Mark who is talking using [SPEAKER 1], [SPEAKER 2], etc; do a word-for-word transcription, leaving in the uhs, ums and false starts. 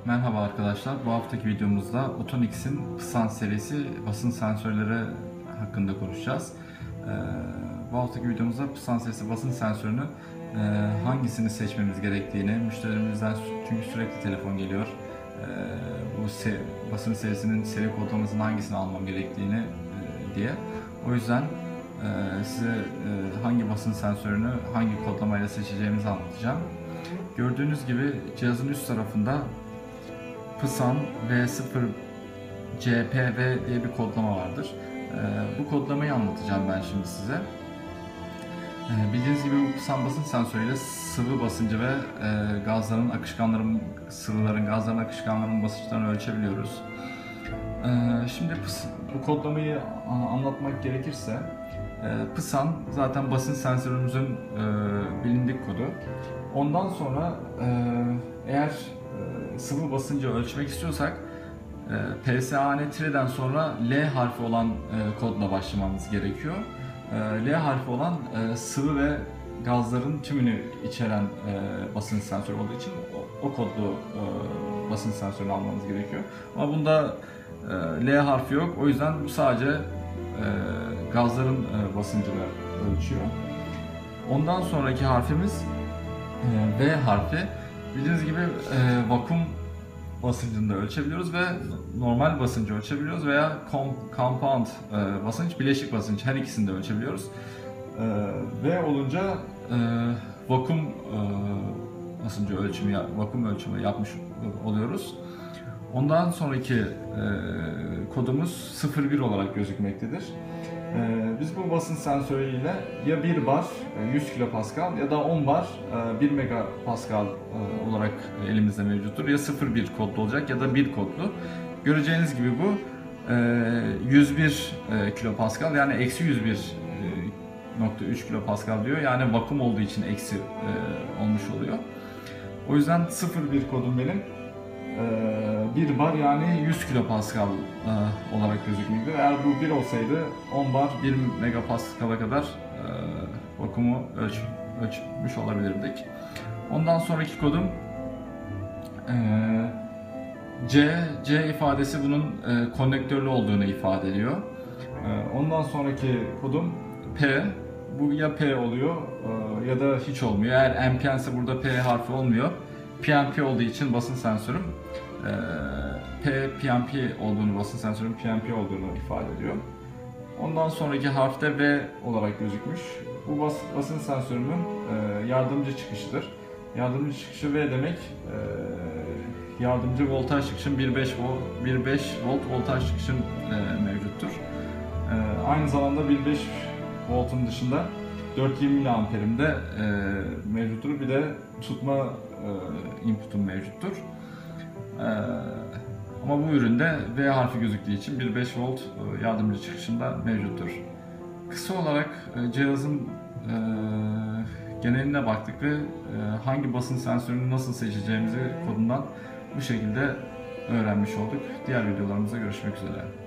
[SPEAKER 1] Merhaba arkadaşlar. Bu haftaki videomuzda Otonix'in Psan serisi basın sensörleri hakkında konuşacağız. Ee, bu haftaki videomuzda Psan serisi basın sensörünü e, hangisini seçmemiz gerektiğini, müşterilerimizden çünkü sürekli telefon geliyor. E, bu se basın serisinin seri kodlamasının hangisini almam gerektiğini e, diye. O yüzden e, size e, hangi basın sensörünü hangi kodlamayla seçeceğimizi anlatacağım. Gördüğünüz gibi cihazın üst tarafında Psan V sıfır C P V diye bir kodlama vardır. Ee, bu kodlamayı anlatacağım ben şimdi size. Ee, bildiğiniz gibi bu Psan basınç sensörüyle sıvı basıncı ve e, gazların, akışkanların, sıvıların, gazların, akışkanların basınçlarını ölçebiliyoruz. Ee, şimdi bu kodlamayı anlatmak gerekirse, e, Psan zaten basınç sensörümüzün e, bilindik kodu. Ondan sonra e, eğer sıvı basıncı ölçmek istiyorsak P S A N-TIRE'den sonra L harfi olan kodla başlamamız gerekiyor. L harfi olan sıvı ve gazların tümünü içeren basınç sensörü olduğu için o kodlu basınç sensörünü almamız gerekiyor. Ama bunda L harfi yok. O yüzden bu sadece gazların basıncını ölçüyor. Ondan sonraki harfimiz V harfi. Bildiğiniz gibi e, vakum basıncını da ölçebiliyoruz ve normal basıncı ölçebiliyoruz veya compound e, basınç, bileşik basınç, her ikisini de ölçebiliyoruz. E, V olunca e, vakum e, basıncı ölçümü, vakum ölçümü yapmış oluyoruz. Ondan sonraki e, kodumuz sıfır bir olarak gözükmektedir. Biz bu basınç sensörüyle ya bir bar yüz kilopascal ya da on bar bir megapascal olarak elimizde mevcuttur. Ya sıfır bir kodlu olacak ya da bir kodlu. Göreceğiniz gibi bu yüz bir kilopascal, yani eksi yüz bir nokta üç kilopascal diyor. Yani vakum olduğu için eksi olmuş oluyor. O yüzden sıfır bir kodum benim bir bar, yani yüz kilopascal olarak gözükmektedir. Eğer bu bir olsaydı on bar bir megapascal'a kadar vakumu ölç, ölçmüş olabilirdik. Ondan sonraki kodum C. C ifadesi bunun konnektörlü olduğunu ifade ediyor. Ondan sonraki kodum P. Bu ya P oluyor ya da hiç olmuyor. Eğer N P N ise burada P harfi olmuyor. P N P olduğu için basınç sensörüm P, P N P olduğunu, basınç sensörün P N P olduğunu ifade ediyor. Ondan sonraki harf de V olarak gözükmüş. Bu bas, basınç sensörümün yardımcı çıkışıdır. Yardımcı çıkışı V demek, yardımcı voltaj çıkışım bir virgül beş volt voltaj çıkışım mevcuttur. Aynı zamanda bir virgül beş voltun dışında dört yüz yirmi miliamperim de e, mevcuttur. Bir de tutma e, inputum mevcuttur. E, ama bu üründe V harfi gözüktüğü için bir virgül beş volt e, yardımcı çıkışında mevcuttur. Kısa olarak e, cihazın e, geneline baktık ve e, hangi basınç sensörünü nasıl seçeceğimizi kodundan bu şekilde öğrenmiş olduk. Diğer videolarımızda görüşmek üzere.